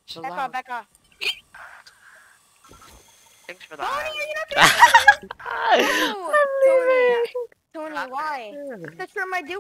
So Back loud. off, back off. Thanks for Tony, that. are you not gonna Tony, why? That's what am I doing?